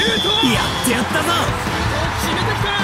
ってやったぞ。 決めてきた。